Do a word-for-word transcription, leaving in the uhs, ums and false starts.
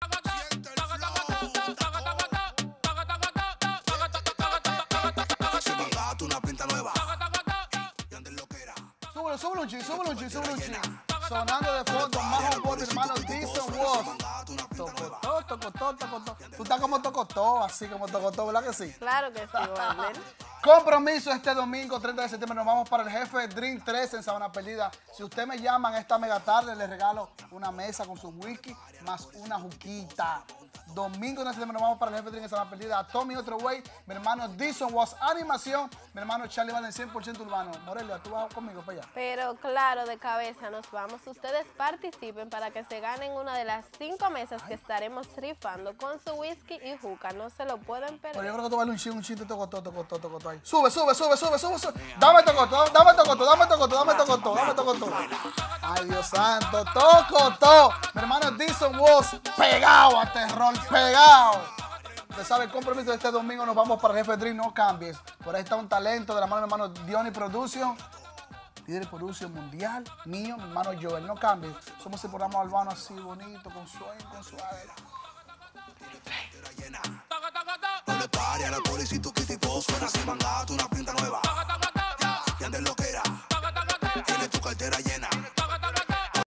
Siente el flow. Se me gata una pinta nueva. Y antes lo que era. Súbelo, súbelo un chin, súbelo un chin, súbelo un chin. Sonando de fondo, más un bot, hermano, Dixon Wolf. Tocotó, tocotó, tocotó. Tú estás como tocotó, así como tocotó, ¿verdad que sí? Claro que sí, Warner. Compromiso este domingo, treinta de septiembre, nos vamos para el Jefe Dream tres en Sabana Perdida. Si usted me llaman esta mega tarde, les regalo una mesa con su whisky más una juquita. Domingo de septiembre nos vamos para el Jefe Dream en Sabana Perdida. A Tommy Otro Way, mi hermano Dixon Was Animación, mi hermano Charlie Valen cien por ciento urbano. Morelia, tú vas conmigo para allá. Pero claro, de cabeza nos vamos. Ustedes participen para que se ganen una de las cinco mesas que estaremos rifando con su whisky y juca. No se lo pueden Pero yo perder. creo que tú vale un chin, un chin, tocotó, tocotó, tocotó ahí. Sube, sube, sube, sube, sube, sube. Dame tocotó, dame tocotó, dame tocotó, dame tocotó, dame tocotó. Ay, Dios santo, tocotó. Mi hermano Dixon Was pegado a terror, pegado. Usted sabe, el compromiso de este domingo nos vamos para el Jefe Dream, no cambies. Por ahí está un talento de la mano de mi hermano Diony Production. Líder de producción mundial, mío, mi hermano Joel, no cambies. Somos el programa urbano así bonito, con sueño, con suave. No le pare a la policía, que tipo suena. Se mangata una